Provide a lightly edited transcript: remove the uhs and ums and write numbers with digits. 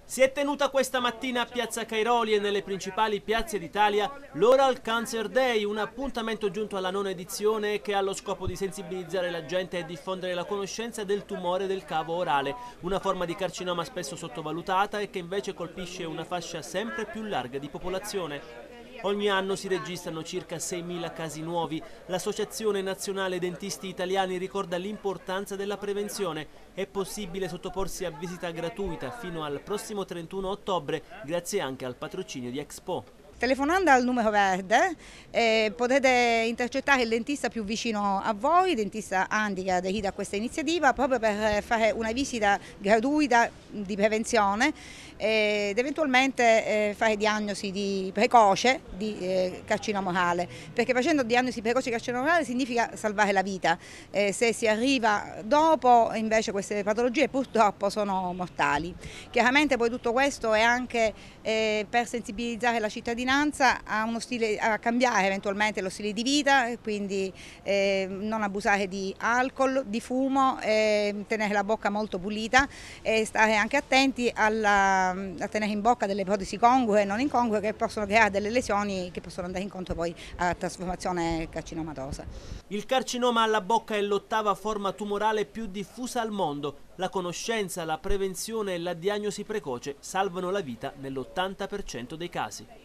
Si è tenuta questa mattina a Piazza Cairoli e nelle principali piazze d'Italia l'Oral Cancer Day, un appuntamento giunto alla nona edizione che ha lo scopo di sensibilizzare la gente e diffondere la conoscenza del tumore del cavo orale, una forma di carcinoma spesso sottovalutata e che invece colpisce una fascia sempre più larga di popolazione. Ogni anno si registrano circa 6.000 casi nuovi. L'Associazione Nazionale Dentisti Italiani ricorda l'importanza della prevenzione. È possibile sottoporsi a visita gratuita fino al prossimo 31 ottobre, grazie anche al patrocinio di Expo. Telefonando al numero verde potete intercettare il dentista più vicino a voi, il dentista Andi che ha aderito a questa iniziativa proprio per fare una visita gratuita di prevenzione ed eventualmente fare diagnosi precoce di carcinoma orale, perché facendo diagnosi precoce di carcinoma orale significa salvare la vita. Se si arriva dopo invece queste patologie purtroppo sono mortali. Chiaramente poi tutto questo è anche per sensibilizzare la cittadinanza a cambiare eventualmente lo stile di vita, quindi non abusare di alcol, di fumo, tenere la bocca molto pulita e stare anche attenti a tenere in bocca delle protesi congrue e non incongrue che possono creare delle lesioni che possono andare incontro poi a trasformazione carcinomatosa. Il carcinoma alla bocca è l'ottava forma tumorale più diffusa al mondo. La conoscenza, la prevenzione e la diagnosi precoce salvano la vita nell'80% dei casi.